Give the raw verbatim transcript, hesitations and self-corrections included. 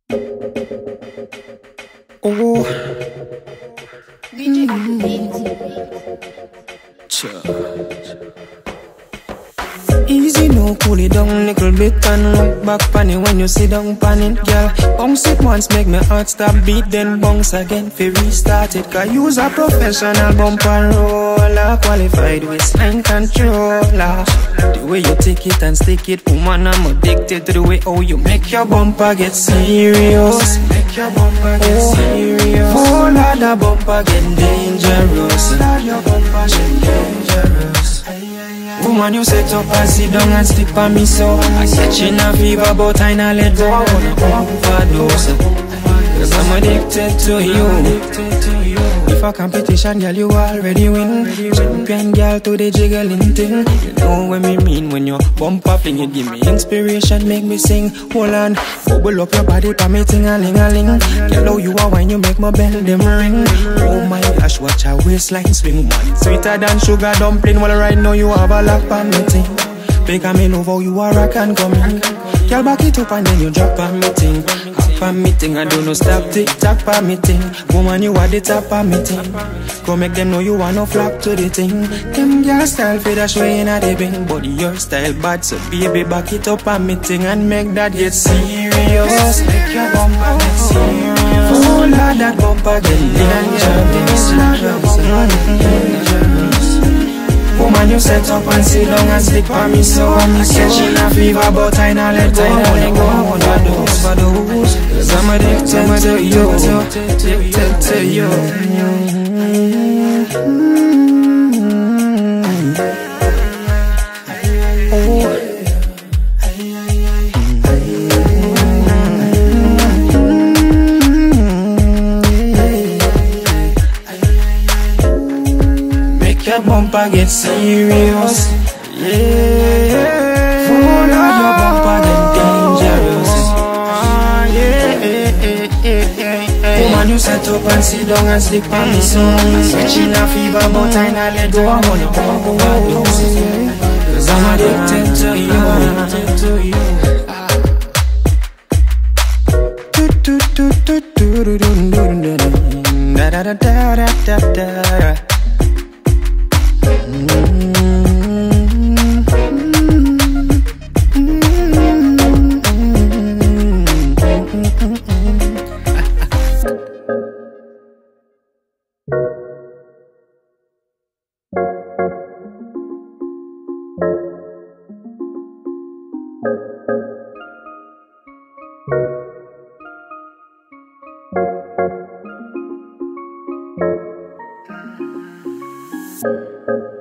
Oh, D J mm. Easy no, cool it down little bit and look back pan it when you sit down pan it, girl. Bounce it once, make my heart stop beat, then bounce again fi restart it. Cause you's a professional bumper roller, qualified waistline controller. The way you take it and stick it, woman, I'm addicted to the way how you make your bumper get serious. Make your bumper get oh. serious. Oh Lord, the bumper get dangerous. Lord, your bumper get dangerous. Woman, you set up and sit down and stick by me so I catching a fever but I not let go. I wanna overdose, cause I'm addicted to you. If a competition, girl, you already win. Champion, girl, to the jiggling thing. You know what me mean when you bump up and you give me inspiration, make me sing. Hold on, bubble up your body, pa me ting-a-ling-a-ling. Girl, how you are when you make my bell them ring. Oh my gosh, watch your waistline swing, man. Sweeter than sugar dumpling. Well, right now you have a lock pa me ting. Because me love how you are rock and coming. Girl, back it up and then you drop on me ting. Up on me ting, I don't know stop tick tock pa me ting. Woman, you are the top of me ting. Go make them know you want no flop to the ting. Them girl style for the show in a the bing. But your style bad, so baby back it up on me ting and make that get serious. Make your bumper get serious. Oh Lord, that bumper get dangerous. Woman, you set up and sit down and stick by me so I'm catching a fever but I not let go. I wanna go overdose, overdose. Cause I'm addicted to you, addicted to you. Your bumper get serious, yeah. Oh Lord, your bumper get dangerous, yeah, yeah, yeah. Woman, you set up and sit down and sleep on me so I'm catching a fever but I not let go. I wanna overdose, cause I'm addicted to you, addicted to you. Do do do do do do do do da da da da da da. Mm.